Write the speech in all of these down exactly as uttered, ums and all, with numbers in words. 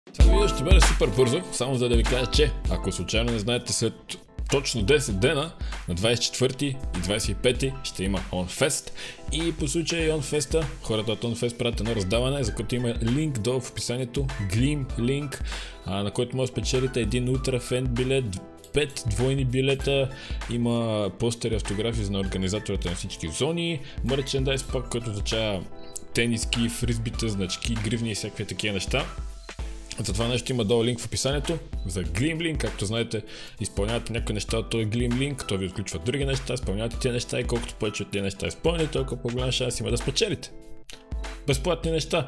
Това видео ще бъде супер бързо, само за да ви кажа, че ако случайно не знаете, след точно десет дена, на двадесет и четвърти и двадесет и пети ще има OnFest и по случай OnFest-а хората от OnFest правят едно раздаване, за което има линк долу в описанието, Gleam линк, на който може да спечелите един ултра фен билет, пет двойни билета, има постери, автографии на организаторите на всички зони, мерчендайз пак, който означава тениски, фризбите, значки, гривни и всякакви такива неща. За това нещо има долу линк в описанието за Gleam линк. Както знаете, изпълнявате някои неща от този Gleam линк, той ви отключва други неща, изпълнявате тези неща и колкото повече от тези неща изпълните, толкова по-голям шанс има да спечелите. Безплатни неща.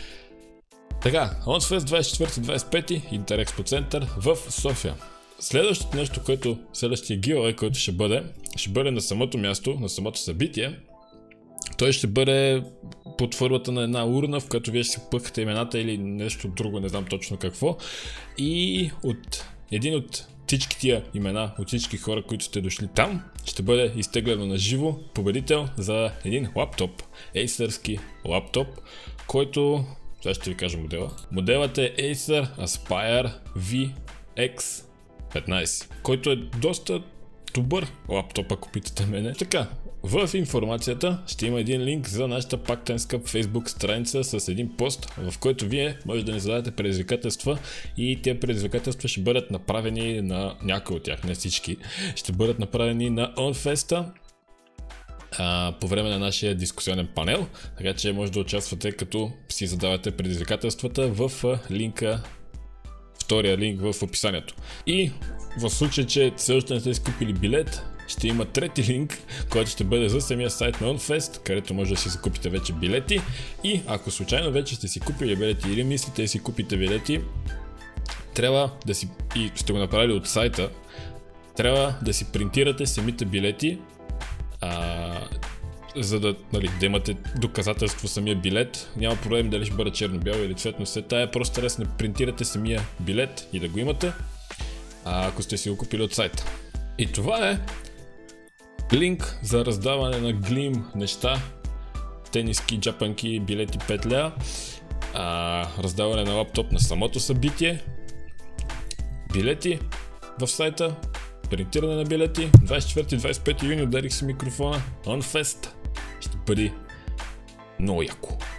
Така, OnFest двадесет и четвърти двадесет и пети Интерекспо център в София. Следващото нещо, което следващия giveaway, който ще бъде, ще бъде на самото място, на самото събитие. Той ще бъде под формата на една урна, в която вие ще си пъхате имената или нещо друго, не знам точно какво. И от един от всички тия имена, от всички хора, които сте дошли там, ще бъде изтеглено на живо победител за един лаптоп. Acer-ски лаптоп, който... Сега ще ви кажа модела. Моделът е Acer Aspire ви екс петнадесет, който е доста добър лаптоп, ако питате мене. Така, в информацията ще има един линк за нашата пактенска Facebook страница с един пост, в който вие може да ни зададете предизвикателства и тези предизвикателства ще бъдат направени на някои от тях, не всички. Ще бъдат направени на OnFest-а по време на нашия дискусионен панел, така че може да участвате като си задавате предизвикателствата в линка, втория линк в описанието. И в случай, че все още не сте изкупили билет, ще има трети линк, който ще бъде за самия сайт на OnFest, където може да си закупите вече билети. И ако случайно вече сте си купили билети или мислите да си купите билети, трябва да си, и сте го направили от сайта, трябва да си принтирате самите билети, а, за да, нали, да имате доказателство самия билет. Няма проблем дали ще бъде черно-бяло или цветно цвета, е просто трябва да принтирате самия билет и да го имате, а, ако сте си го купили от сайта. И това е линк за раздаване на Gleam неща, тениски, джапанки, билети пет лева, а, раздаване на лаптоп на самото събитие, билети в сайта, принтиране на билети. двадесет и четвърти двадесет и пети юни ударих си микрофона. OnFest ще бъде много яко.